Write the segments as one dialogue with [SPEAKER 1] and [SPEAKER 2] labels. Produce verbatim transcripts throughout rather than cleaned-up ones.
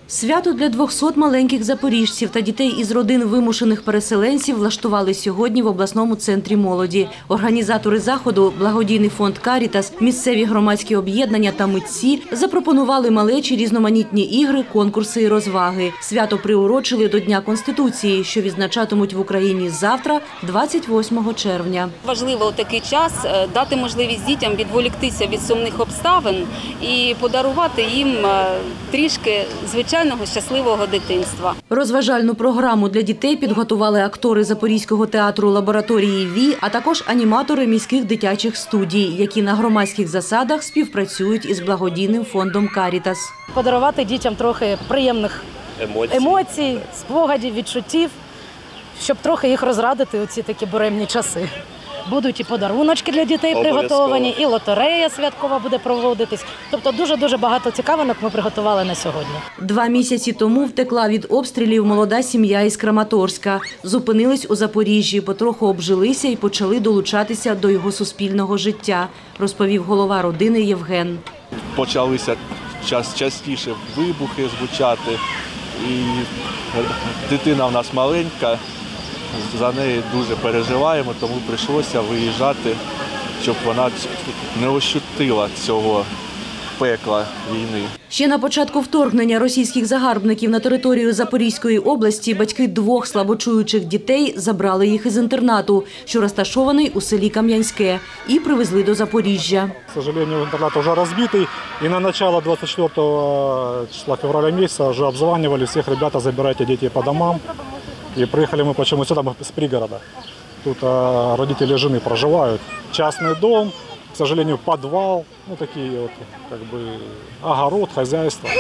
[SPEAKER 1] Свято для двохсот маленьких запоріжців та дітей із родин вимушених переселенців влаштували сьогодні в обласному центрі молоді. Організатори заходу, благодійний фонд «Карітас», місцеві громадські об'єднання та митці запропонували малечі різноманітні ігри, конкурси і розваги. Свято приурочили до Дня Конституції, що відзначатимуть в Україні завтра, двадцять восьмого червня.
[SPEAKER 2] Важливо у такий час дати можливість дітям відволіктися від сумних обставин і подарувати їм трішки звичайного щасливого дитинства.
[SPEAKER 1] Розважальну програму для дітей підготували актори Запорізького театру лабораторії ВІ, а також аніматори міських дитячих студій, які на громадських засадах співпрацюють із благодійним фондом «Карітас».
[SPEAKER 3] Подарувати дітям трохи приємних емоцій, емоцій спогадів, відчуттів, щоб трохи їх розрадити у ці такі буремні часи. Будуть і подаруночки для дітей приготовані, і лотерея святкова буде проводитись. Тобто дуже-дуже багато цікавинок ми приготували на сьогодні.
[SPEAKER 1] Два місяці тому втекла від обстрілів молода сім'я із Краматорська. Зупинились у Запоріжжі, потроху обжилися і почали долучатися до його суспільного життя, розповів голова родини Євген.
[SPEAKER 4] Почалися частіше вибухи звучати, і дитина в нас маленька. За неї дуже переживаємо, тому прийшлося виїжджати, щоб вона не ощутила цього пекла війни.
[SPEAKER 1] Ще на початку вторгнення російських загарбників на територію Запорізької області батьки двох слабочуючих дітей забрали їх із інтернату, що розташований у селі Кам'янське, і привезли до Запоріжжя.
[SPEAKER 5] К сожалению, интернат уже разбитый, и на начало двадцать четвёртого числа февраля месяца уже обзванивали всех: ребята, забирайте детей по домам. И приехали мы почему сюда, мы с пригорода. Тут а, родители жены проживают. Частный дом, к сожалению, подвал, ну такие вот, как бы, огород, хозяйство.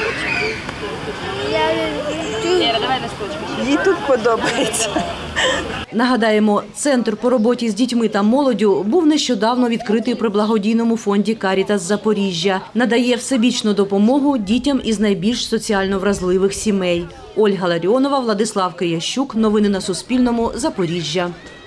[SPEAKER 6] Їй тут подобається.
[SPEAKER 1] Нагадаємо, центр по роботі з дітьми та молоддю був нещодавно відкритий при благодійному фонді «Карітас» Запоріжжя. Надає всебічну допомогу дітям із найбільш соціально вразливих сімей. Ольга Ларіонова, Владислав Киящук. Новини на Суспільному. Запоріжжя.